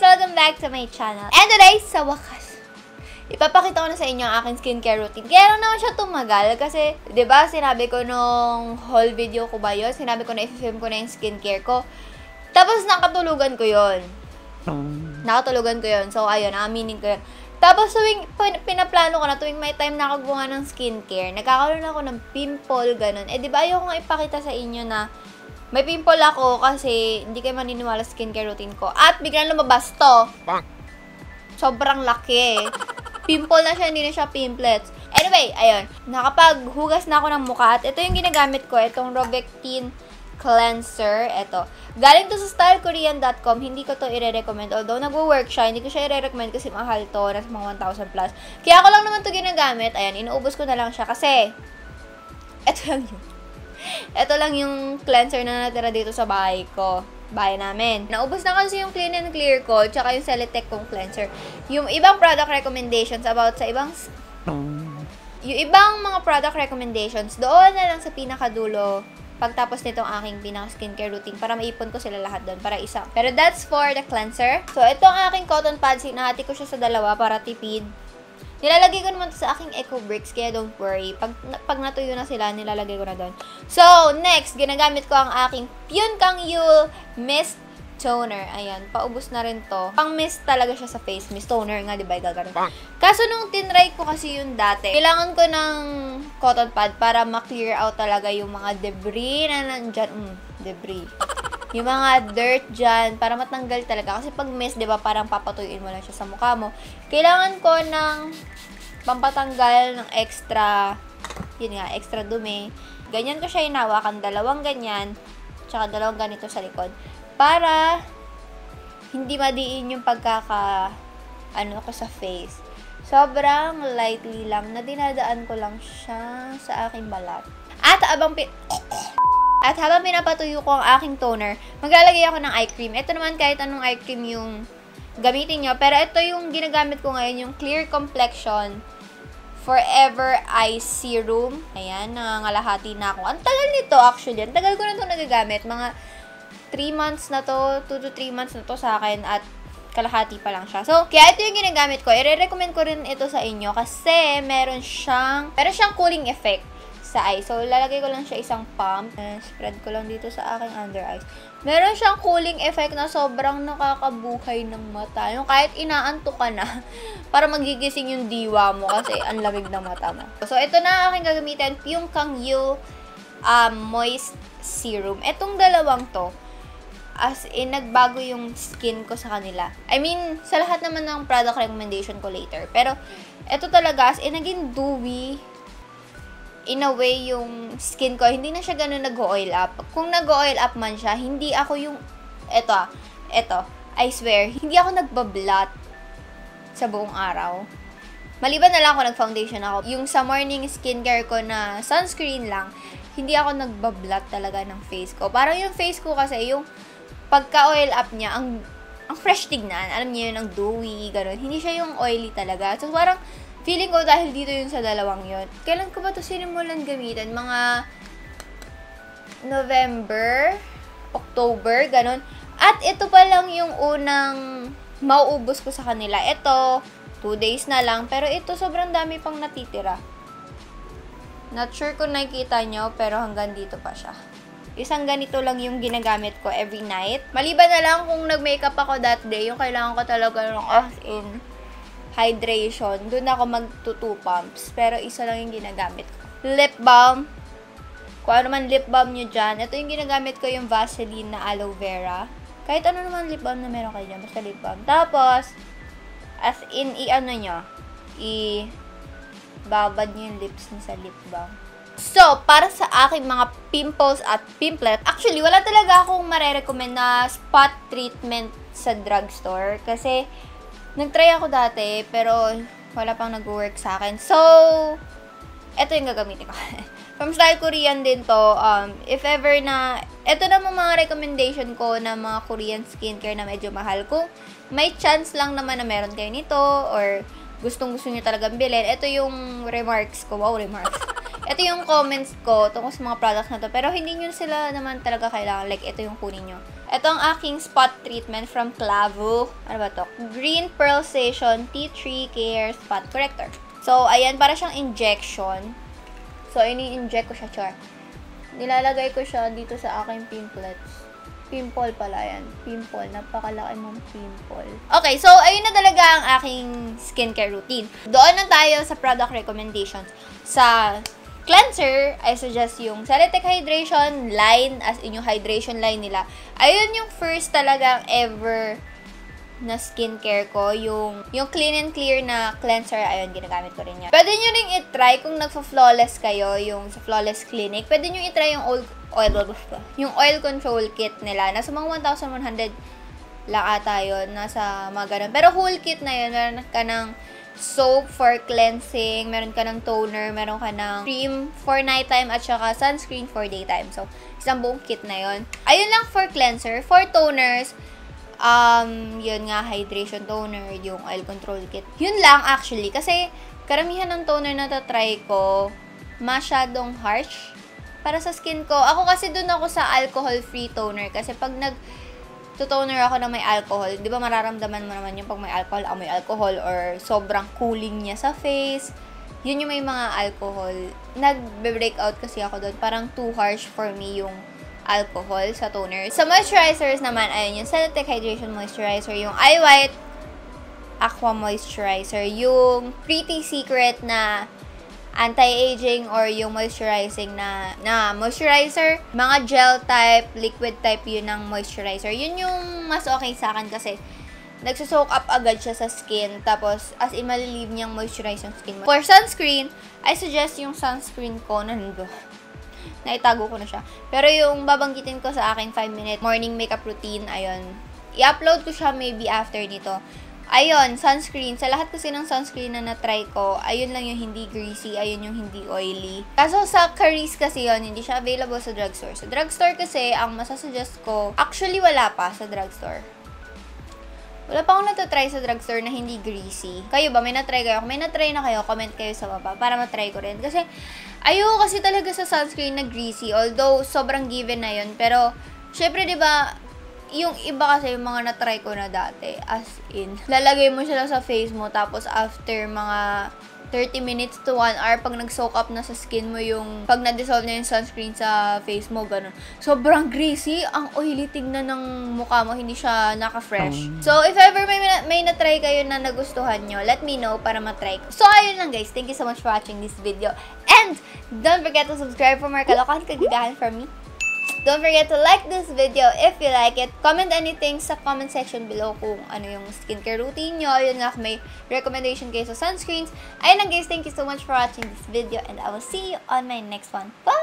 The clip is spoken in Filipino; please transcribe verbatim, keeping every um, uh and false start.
Welcome back to my channel. And today, sa wakas, ipapakita ko na sa inyo ang aking skincare routine. Kaya lang naman siya tumagal kasi, di ba, sinabi ko nung haul video ko ba yun? Sinabi ko na i-film ko na yung skincare ko. Tapos nakatulugan ko yun. Nakatulugan ko yun. So, ayun, aminin ko yun. Tapos, tuwing pinaplano ko na, tuwing may time na ako gumawa ng skincare, nagkakaroon ako ng pimple, ganun. Eh, di ba, ayoko nga ipakita sa inyo na may pimple ako kasi hindi kayo maniniwala sa skincare routine ko. At biglang lumabas to. Sobrang laki. Pimple na siya, hindi na siya pimplets. Anyway, ayun. Nakapaghugas na ako ng mukha. At ito yung ginagamit ko. Itong Robectin Cleanser. Ito. Galing to sa style korean dot com. Hindi ko to i-recommend. Although nagwo-work siya, hindi ko siya i-recommend kasi mahal to. Nasa mga one thousand plus. Kaya ako lang naman to ginagamit. Ayan, inuubos ko na lang siya kasi ito lang yun. Ito lang yung cleanser na natira dito sa bahay ko. Bahay namin. Naubos na kasi yung Clean and Clear ko, tsaka yung Celetec kong cleanser. Yung ibang product recommendations about sa ibang... Yung ibang mga product recommendations, doon na lang sa pinakadulo pagtapos nitong aking pinaka-skincare routine para maipon ko sila lahat doon para isa. Pero that's for the cleanser. So, ito ang aking cotton pads. Hinahati ko siya sa dalawa para tipid. Nilalagay ko naman sa aking Eco Bricks, kaya don't worry. Pag, pag natuyo na sila, nilalagay ko na doon. So, next, ginagamit ko ang aking Pyun Kang Yul Mist Toner. Ayan, paubos na rin to. Pang mist talaga siya sa face. Mist toner nga, di ba? Gagawin. Kaso nung tinry ko kasi yun dati, kailangan ko ng cotton pad para ma-clear out talaga yung mga debris na nandyan. Mm, debris. Yung mga dirt dyan, para matanggal talaga. Kasi pag mist, di ba, parang papatuyuin mo lang siya sa mukha mo. Kailangan ko ng pampatanggal ng extra, yun nga, extra dumi. Ganyan ko siya hinawakan, dalawang ganyan, tsaka dalawang ganito sa likod. Para hindi madiin yung pagkaka, ano ko sa face. Sobrang lightly lang, na dinadaan ko lang siya sa aking balat. At abang pi... At habang pinapatuyo ko ang aking toner, maglalagay ako ng eye cream. Ito naman kahit anong eye cream yung gamitin nyo. Pero ito yung ginagamit ko ngayon, yung Clear Complexion Forever Eye Serum. Ayan, nangangalahati na ako. Ang tagal nito actually. Ang tagal ko na ito nagagamit. Mga three months na to, two to three months na to sa akin at kalahati pa lang siya. So, kaya ito yung ginagamit ko. I-recommend ko rin ito sa inyo kasi meron siyang, meron siyang cooling effect sa eye. So, lalagay ko lang siya isang pump. Uh, spread ko lang dito sa aking under eyes. Meron siyang cooling effect na sobrang nakakabuhay ng mata. Yung kahit inaantok ka na, para magigising yung diwa mo kasi ang lamig ng mata mo. So, ito na aking gagamitin. Pyun Kang Yul um, Moist Serum. Itong dalawang to, as in, nagbago yung skin ko sa kanila. I mean, sa lahat naman ng product recommendation ko later. Pero, ito talaga, as in, naging dewy. In a way, yung skin ko, hindi na siya ganun nag-oil up. Kung nag-oil up man siya, hindi ako yung, eto, eto, I swear, hindi ako nagbablot sa buong araw. Maliban na lang ako nag-foundation ako. Yung sa morning skincare ko na sunscreen lang, hindi ako nagbablot talaga ng face ko. Parang yung face ko kasi, yung pagka-oil up niya, ang, ang fresh tignan. Alam niyo yun, ang dewy, ganun. Hindi siya yung oily talaga. So, parang, feeling ko dahil dito yun sa dalawang yun. Kailan ko ba ito sinimulan gamitin? Mga November, October, ganun. At ito pa lang yung unang mauubos ko sa kanila. Ito, two days na lang. Pero ito, sobrang dami pang natitira. Not sure kung nakikita nyo, pero hanggang dito pa siya. Isang ganito lang yung ginagamit ko every night. Maliban na lang kung nag-makeup ako that day, yung kailangan ko talaga ng as in hydration. Doon ako mag-two pumps. Pero isa lang yung ginagamit ko. Lip balm. Kung ano man lip balm nyo dyan. Ito yung ginagamit ko, yung Vaseline na aloe vera. Kahit ano naman lip balm na meron kayo dyan. Basta lip balm. Tapos, as in, i-ano nyo. I-babad nyo yung lips nyo sa lip balm. So, para sa aking mga pimples at pimplet, actually, wala talaga akong marerecommend na spot treatment sa drugstore. Kasi, nag-try ako dati, pero wala pang nag-work sa akin. So, eto yung gagamitin ko. From Style Korean din to. Um, if ever na, eto na mga recommendation ko na mga Korean skincare na medyo mahal. Kung may chance lang naman na meron kayo nito, or gustong-gusto nyo talagang bilhin, ito yung remarks ko. Wow, remarks. Ito yung comments ko tungkol sa mga products na to. Pero hindi nyo sila naman talaga kailangan. Like, ito yung kunin nyo. Ito ang aking spot treatment from Clavo. Ano ba to? Green Pearl Station Tea Tree Care Spot Corrector. So, ayan, para siyang injection. So, ini-inject ko siya, char. Nilalagay ko siya dito sa aking pimples. Pimple pala yan. Pimple. Napakalaki mong pimple. Okay, so, ayun na talaga ang aking skincare routine. Doon na tayo sa product recommendations. Sa cleanser, I suggest yung Ceratec Hydration line, as in yung hydration line nila. Ayun yung first talagang ever na skincare ko. Yung, yung clean and clear na cleanser, ayun, ginagamit ko rin yan. Pwede nyo rin itry kung nagfa-flawless kayo, yung sa Flawless Clinic. Pwede nyo itry yung oil, oil, yung oil control kit nila. Nasa mga one thousand one hundred lang ata yun. Nasa mga ganun. Pero whole kit na yun, meron ka ng soap for cleansing, meron ka ng toner, meron ka ng cream for nighttime, at saka sunscreen for daytime. So, isang buong kit na yon. Ayun lang for cleanser. For toners, um, yun nga, hydration toner, yung oil control kit. Yun lang actually, kasi karamihan ng toner na tatry ko, masyadong harsh para sa skin ko. Ako kasi dun ako sa alcohol-free toner, kasi pag nag toner ako na may alcohol, di ba mararamdaman mo naman yung pag may alcohol, amoy alcohol, or sobrang cooling niya sa face. Yun yung may mga alcohol. Nagbe-breakout kasi ako doon. Parang too harsh for me yung alcohol sa toner. Sa moisturizers naman, ayun yung Ceratec Hydration Moisturizer, yung Eye White Aqua Moisturizer, yung Pretty Secret na anti-aging or yung moisturizing na, na moisturizer. Mga gel type, liquid type yun ng moisturizer. Yun yung mas okay sa akin kasi nagsusoak up agad siya sa skin. Tapos, as in, malilive niyang moisturize yung skin mo. For sunscreen, I suggest yung sunscreen ko na nando. Naitago ko na siya. Pero yung babanggitin ko sa aking five minute morning makeup routine, ayun. I-upload ko siya maybe after nito. Ayun, sunscreen. Sa lahat kasi ng sunscreen na na-try ko, ayun lang yung hindi greasy, ayun yung hindi oily. Kaso sa Caris kasi yun, hindi siya available sa drugstore. Sa drugstore kasi, ang masasuggest ko, actually wala pa sa drugstore. Wala pa akong natatry sa drugstore na hindi greasy. Kayo ba? May na-try kayo? Kung may na-try na kayo, comment kayo sa baba para ma-try ko rin. Kasi, ayoko kasi talaga sa sunscreen na greasy. Although, sobrang given na yun. Pero, syempre, di ba, yung iba kasi yung mga na-try ko na dati, as in, lalagay mo siya sa face mo, tapos after mga thirty minutes to one hour, pag nag-soak up na sa skin mo yung, pag na-dissolve na yung sunscreen sa face mo, ganun. Sobrang greasy, ang oily tignan ng mukha mo, hindi siya naka-fresh. So, if ever may, may na-try kayo na nagustuhan nyo, let me know para ma-try ko. So, ayun lang guys, thank you so much for watching this video. And, don't forget to subscribe for more kalokohan kagagahan from me. Don't forget to like this video if you like it. Comment anything sa comment section below kung ano yung skincare routine nyo. Yun nga, kung may recommendation kayo sa sunscreens. Ayun lang guys, thank you so much for watching this video and I will see you on my next one. Bye!